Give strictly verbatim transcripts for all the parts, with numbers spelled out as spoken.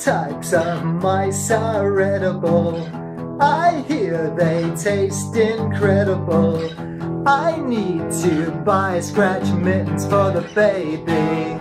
types of mice are edible. I hear they taste incredible. I need to buy scratch mittens for the baby.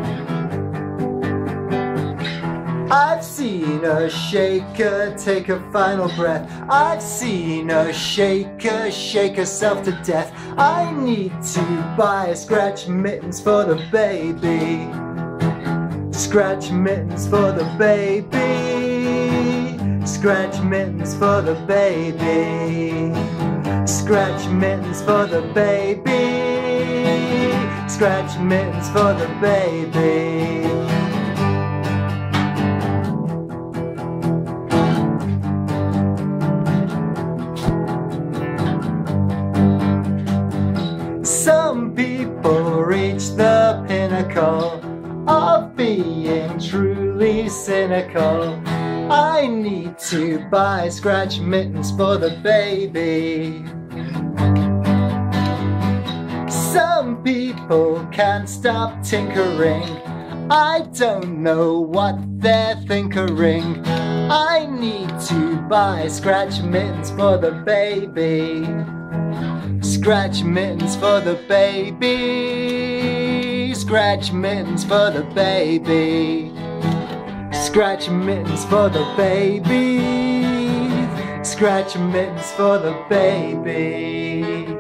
I've seen her shake her, take a final breath. I've seen her shake her, shake herself to death. I need to buy scratch mittens for the baby. Scratch mittens for the baby. Scratch mittens for the baby. Scratch mittens for the baby. Scratch mittens for the baby. Some people reach the pinnacle of being truly cynical. I need to buy scratch mittens for the baby. Some people can't stop tinkering. I don't know what they're thinkering. I need to buy scratch mittens for the baby. Scratch mittens for the baby. Scratch mittens for the baby. Scratch mittens for the baby. Scratch mittens for the baby.